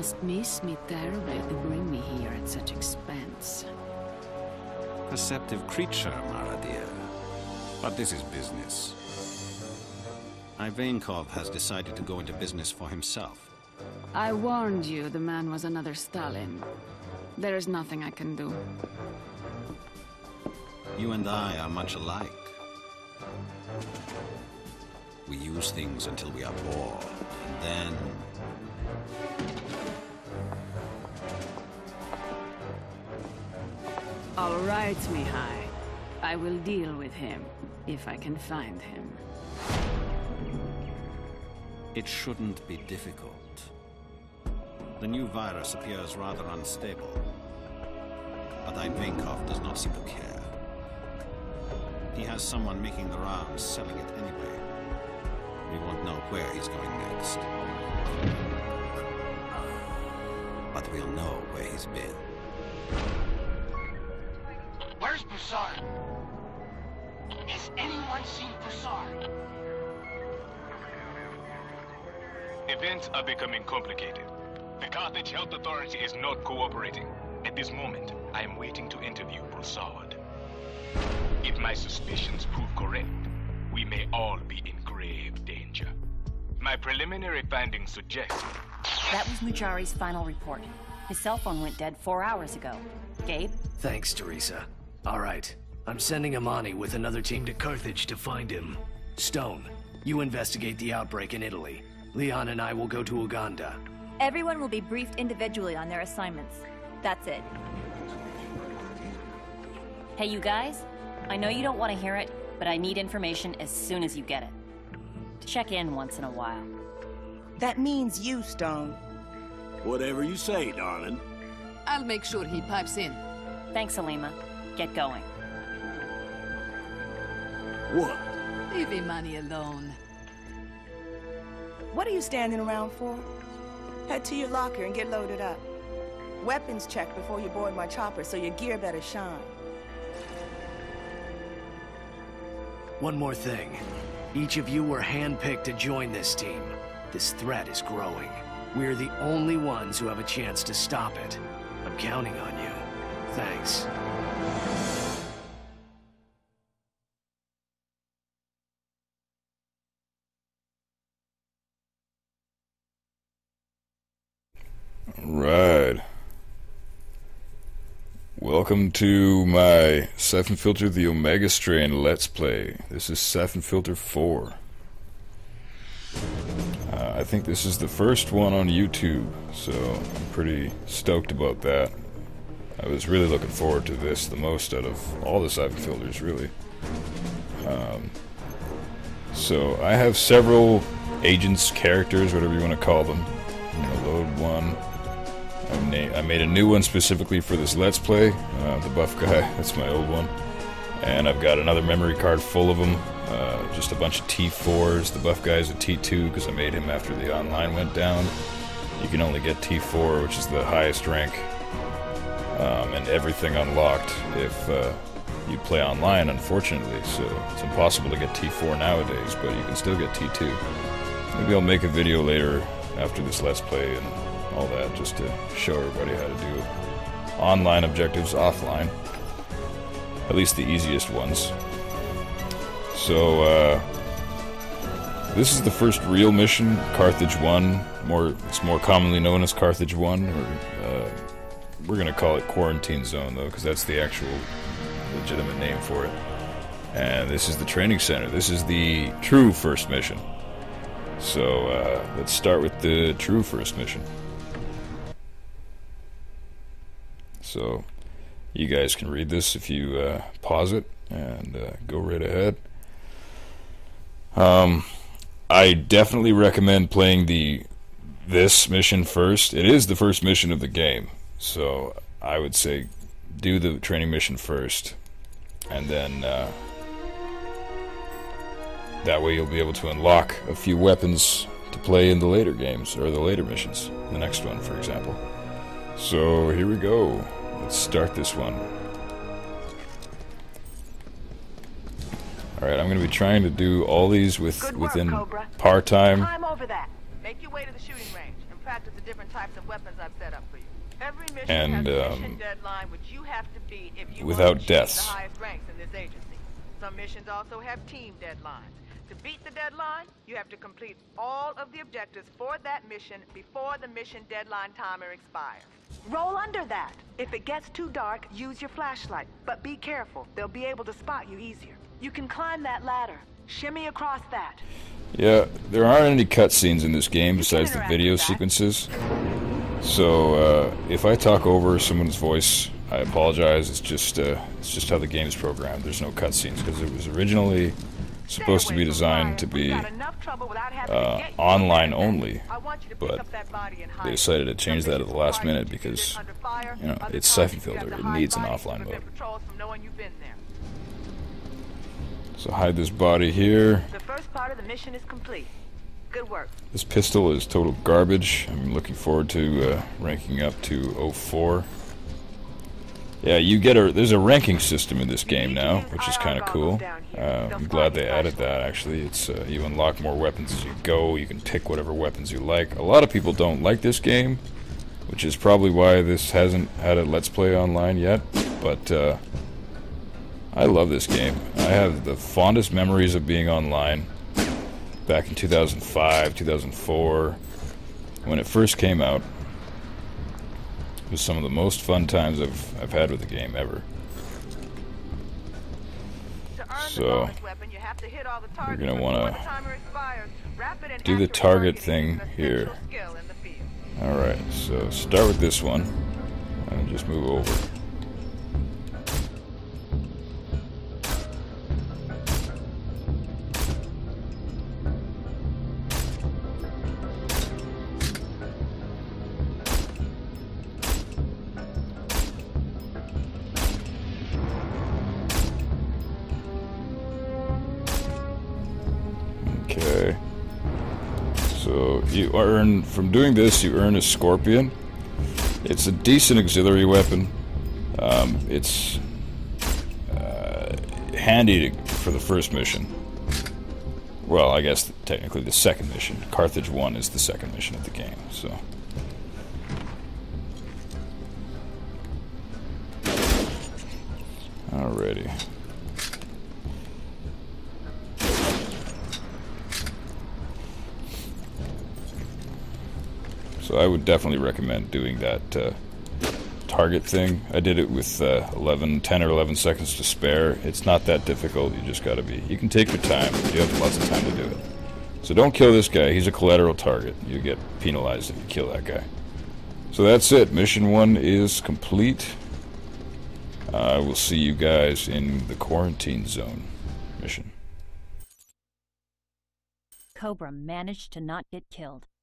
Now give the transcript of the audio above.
must miss me terribly to bring me here at such expense. Perceptive creature, Mara dear. But this is business. Ivankov has decided to go into business for himself. I warned you the man was another Stalin. There is nothing I can do. You and I are much alike. We use things until we are bored, and then... All right, Mihai. I will deal with him, if I can find him. It shouldn't be difficult. The new virus appears rather unstable. But Ivankov does not seem to care. He has someone making the rounds, selling it anyway. We won't know where he's going next. But we'll know where he's been. Where's Broussard? Has anyone seen Broussard? Events are becoming complicated. The Carthage Health Authority is not cooperating. At this moment, I am waiting to interview Broussard. If my suspicions prove correct, we may all be in grave danger. My preliminary findings suggest... That was Mujari's final report. His cell phone went dead 4 hours ago. Gabe? Thanks, Teresa. All right. I'm sending Amani with another team to Carthage to find him. Stone, you investigate the outbreak in Italy. Leon and I will go to Uganda. Everyone will be briefed individually on their assignments. That's it. Hey, you guys? I know you don't want to hear it, but I need information as soon as you get it. Check in once in a while. That means you, Stone. Whatever you say, darling. I'll make sure he pipes in. Thanks, Halima. Get going. What? Leave Imani alone. What are you standing around for? Head to your locker and get loaded up. Weapons checked before you board my chopper, so your gear better shine. One more thing. Each of you were handpicked to join this team. This threat is growing. We're the only ones who have a chance to stop it. I'm counting on you. Thanks. Right. Welcome to my Syphon Filter the Omega Strain Let's Play. This is Syphon Filter 4. I think this is the first one on YouTube, so I'm pretty stoked about that. I was really looking forward to this the most out of all the Syphon Filters, really. So I have several agents, characters, whatever you want to call them. I'm gonna load one. I made a new one specifically for this Let's Play, the buff guy, that's my old one. And I've got another memory card full of them, just a bunch of T4s. The buff guy is a T2 because I made him after the online went down. You can only get T4, which is the highest rank, and everything unlocked if you play online, unfortunately. So it's impossible to get T4 nowadays, but you can still get T2. Maybe I'll make a video later after this Let's Play and all that, just to show everybody how to do online objectives offline. At least the easiest ones. So, this is the first real mission, Carthage 1. It's more commonly known as Carthage 1, or we're gonna call it Quarantine Zone, though, because that's the actual legitimate name for it. And this is the training center. This is the true first mission. So, let's start with the true first mission. So, you guys can read this if you pause it and go right ahead. I definitely recommend playing this mission first. It is the first mission of the game, so I would say do the training mission first, and then that way you'll be able to unlock a few weapons to play in the later games, or the later missions, the next one, for example. So here we go. Let's start this one. Alright, I'm going to be trying to do all these within part time. Climb over that. Make your way to the shooting range and practice the different types of weapons I've set up for you. Every mission and has a mission deadline which you have to beat if you without want to deaths. achieve the highest ranks in this agency. Some missions also have team deadlines. To beat the deadline, you have to complete all of the objectives for that mission before the mission deadline timer expires. Roll under that. If it gets too dark, use your flashlight. But be careful. They'll be able to spot you easier. You can climb that ladder. Shimmy across that. Yeah, there aren't any cutscenes in this game besides the video sequences. So if I talk over someone's voice, I apologize. It's just how the game is programmed. There's no cutscenes because it was originally supposed to be designed to be online only, but they decided to change that at the last minute because, you know, it's Syphon Filter. It needs an offline mode. So hide this body here. The first part of the mission is complete. Good work. This pistol is total garbage. I'm looking forward to ranking up to 04. Yeah, you get there's a ranking system in this game now, which is kind of cool. I'm glad they added that, actually. It's you unlock more weapons as you go. You can pick whatever weapons you like. A lot of people don't like this game, which is probably why this hasn't had a Let's Play online yet, but I love this game. I have the fondest memories of being online back in 2005, 2004, when it first came out. It was some of the most fun times I've had with the game ever. So you're gonna want to do the target thing here. Alright, so start with this one and just move over. Okay, so you earn, from doing this, you earn a Scorpion. It's a decent auxiliary weapon. It's handy for the first mission. Well, I guess technically the second mission. Carthage 1 is the second mission of the game, so. Alrighty. So I would definitely recommend doing that target thing. I did it with 10 or 11 seconds to spare. It's not that difficult. You just gotta be, you can take your time. You have lots of time to do it. So don't kill this guy. He's a collateral target. You get penalized if you kill that guy. So that's it. Mission 1 is complete. I will see you guys in the quarantine zone mission. Cobra managed to not get killed.